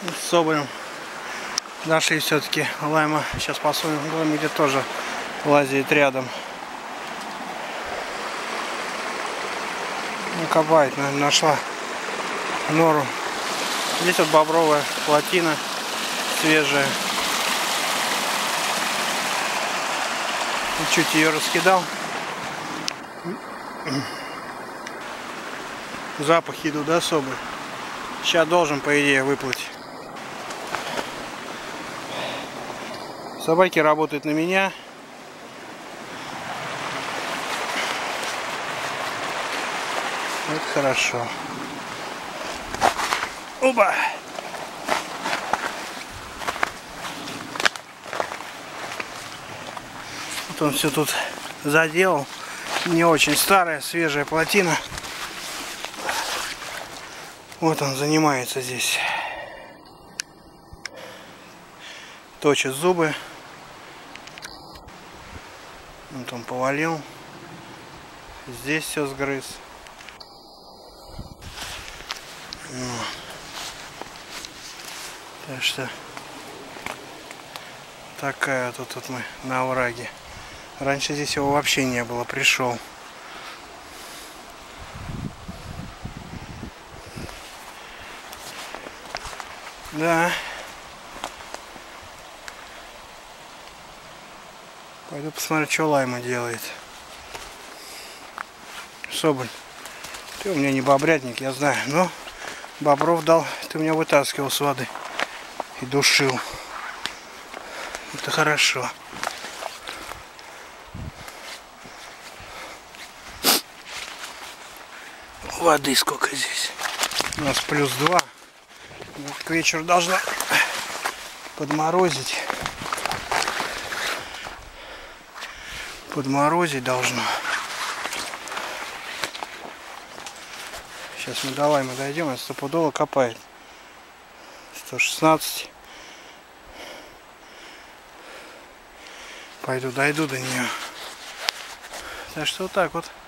С соболем нашли все-таки лайма. Сейчас посмотрим, лайма где тоже лазит рядом. Ну, копает, наверное, нашла нору. Здесь вот бобровая плотина свежая. Чуть ее раскидал. Запахи идут, да, соболь? Сейчас должен, по идее, выплыть. Собаки работают на меня. Это хорошо. Опа! Вот он все тут заделал. Не очень старая, свежая плотина. Вот он занимается здесь. Точит зубы. Вот он повалил. Здесь все сгрыз. Так что такая тут мы на овраге. Раньше здесь его вообще не было. Пришел. Да. Пойду посмотрю, что лайма делает. Соболь, ты у меня не бобрятник, я знаю, но бобров дал, ты у меня вытаскивал с воды и душил. Это хорошо. Воды сколько здесь? У нас +2. К вечеру должна подморозить. Подморозить должно. Сейчас мы до лайма дойдем, он стопудово копает. 116. Пойду дойду до нее. Так что вот так вот.